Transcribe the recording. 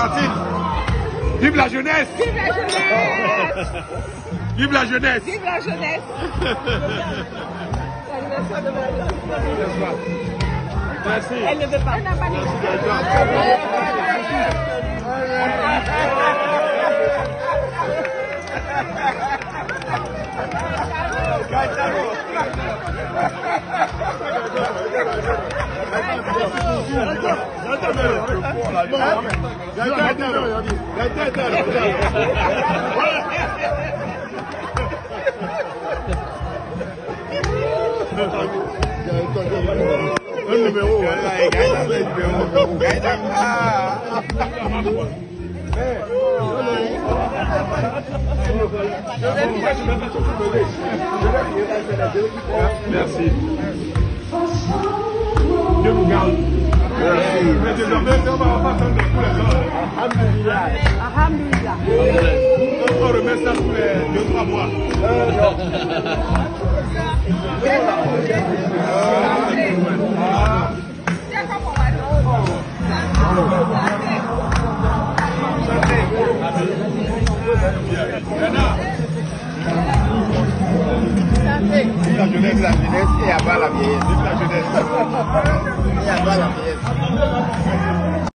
Cantine. Vive la jeunesse. Vive la jeunesse. Vive la jeunesse. Vive la jeunesse. Merci. Elle ne veut pas. Elle n'a pas Un numéro. Merci. Dieu vous garde. Mais désormais, on va pas attendre tous les ans. Alhamdulillah. Alhamdulillah. On remet ça tous les 2-3 mois. La jeunesse et à bas la vieillesse. La jeunesse. Et à bas la vieillesse.